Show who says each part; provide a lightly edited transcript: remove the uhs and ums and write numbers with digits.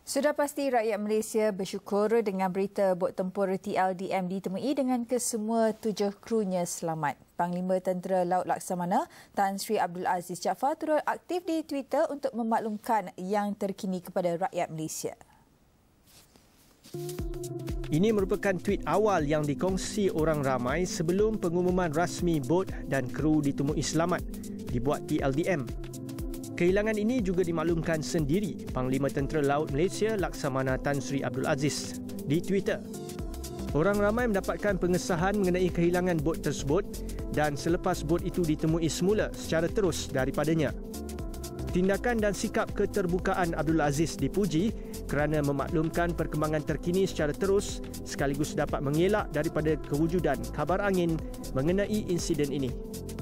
Speaker 1: Sudah pasti rakyat Malaysia bersyukur dengan berita bot tempur TLDM ditemui dengan kesemua 7 krunya selamat. Panglima Tentera Laut Laksamana Tan Sri Abdul Aziz Jaafar turut aktif di Twitter untuk memaklumkan yang terkini kepada rakyat Malaysia.
Speaker 2: Ini merupakan tweet awal yang dikongsi orang ramai sebelum pengumuman rasmi bot dan kru ditemui selamat dibuat TLDM. Kehilangan ini juga dimaklumkan sendiri Panglima Tentera Laut Malaysia Laksamana Tan Sri Abdul Aziz di Twitter. Orang ramai mendapatkan pengesahan mengenai kehilangan bot tersebut dan selepas bot itu ditemui semula secara terus daripadanya. Tindakan dan sikap keterbukaan Abdul Aziz dipuji kerana memaklumkan perkembangan terkini secara terus sekaligus dapat mengelak daripada kewujudan kabar angin mengenai insiden ini.